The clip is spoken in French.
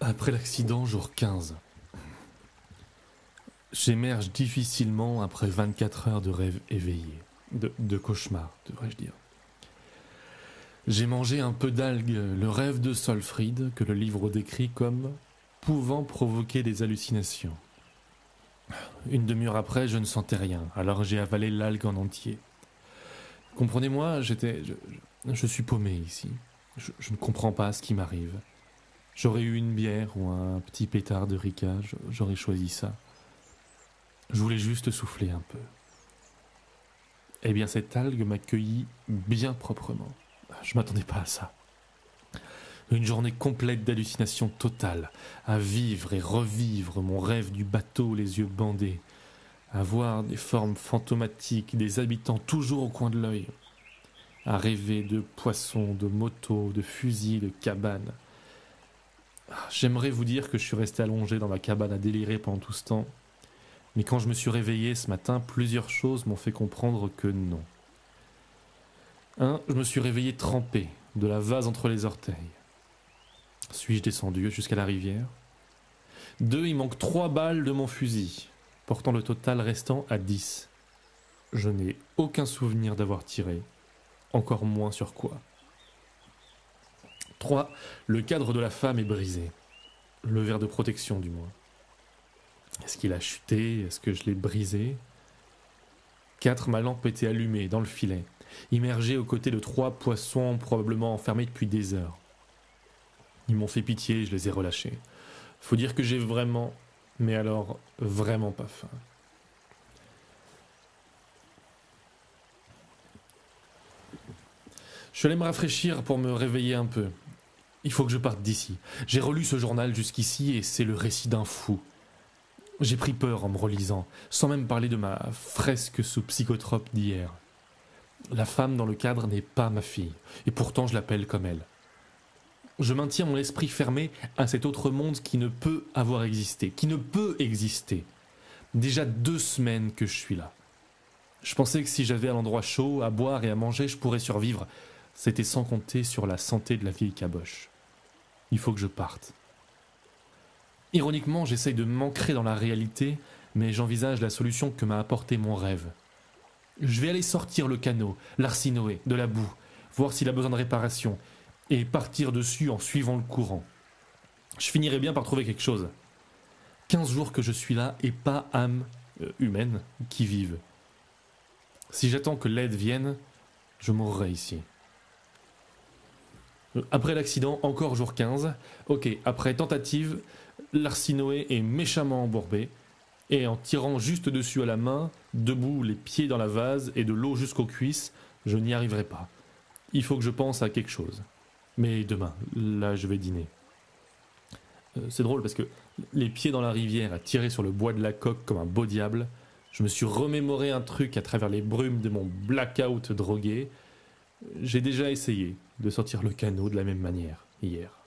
Après l'accident, jour 15. J'émerge difficilement après 24 heures de rêve éveillé. De cauchemar, devrais-je dire. J'ai mangé un peu d'algues, le rêve de Solfrid, que le livre décrit comme pouvant provoquer des hallucinations. Une demi-heure après, je ne sentais rien, alors j'ai avalé l'algue en entier. Comprenez-moi, je suis paumé ici. Je ne comprends pas ce qui m'arrive. J'aurais eu une bière ou un petit pétard de Rika, j'aurais choisi ça. Je voulais juste souffler un peu. Eh bien, cette algue m'accueillit bien proprement. Je m'attendais pas à ça. Une journée complète d'hallucinations totales, à vivre et revivre mon rêve du bateau les yeux bandés, à voir des formes fantomatiques, des habitants toujours au coin de l'œil, à rêver de poissons, de motos, de fusils, de cabanes. J'aimerais vous dire que je suis resté allongé dans ma cabane à délirer pendant tout ce temps, mais quand je me suis réveillé ce matin, plusieurs choses m'ont fait comprendre que non. 1. Je me suis réveillé trempé, de la vase entre les orteils. Suis-je descendu jusqu'à la rivière? 2. Il manque 3 balles de mon fusil, portant le total restant à 10. Je n'ai aucun souvenir d'avoir tiré, encore moins sur quoi. 3. Le cadre de la femme est brisé. Le verre de protection, du moins. Est-ce qu'il a chuté? Est-ce que je l'ai brisé? 4. Ma lampe était allumée dans le filet, immergée aux côtés de 3 poissons probablement enfermés depuis des heures. Ils m'ont fait pitié et je les ai relâchés. Faut dire que j'ai vraiment, mais alors vraiment pas faim. Je suis allé me rafraîchir pour me réveiller un peu. Il faut que je parte d'ici. J'ai relu ce journal jusqu'ici et c'est le récit d'un fou. J'ai pris peur en me relisant, sans même parler de ma fresque sous psychotrope d'hier. La femme dans le cadre n'est pas ma fille, et pourtant je l'appelle comme elle. Je maintiens mon esprit fermé à cet autre monde qui ne peut avoir existé, qui ne peut exister. Déjà 2 semaines que je suis là. Je pensais que si j'avais un endroit chaud, à boire et à manger, je pourrais survivre. C'était sans compter sur la santé de la vieille caboche. Il faut que je parte. Ironiquement, j'essaye de m'ancrer dans la réalité, mais j'envisage la solution que m'a apportée mon rêve. Je vais aller sortir le canot, l'Arsinoé, de la boue, voir s'il a besoin de réparation, et partir dessus en suivant le courant. Je finirai bien par trouver quelque chose. 15 jours que je suis là et pas âme humaine qui vive. Si j'attends que l'aide vienne, je mourrai ici. Après l'accident, encore jour 15. Ok, après tentative, l'Arsinoé est méchamment embourbé, et en tirant juste dessus à la main, debout, les pieds dans la vase et de l'eau jusqu'aux cuisses, je n'y arriverai pas. Il faut que je pense à quelque chose. Mais demain, là je vais dîner. C'est drôle parce que les pieds dans la rivière à tirer sur le bois de la coque comme un beau diable, je me suis remémoré un truc à travers les brumes de mon blackout drogué. J'ai déjà essayé de sortir le canot de la même manière hier.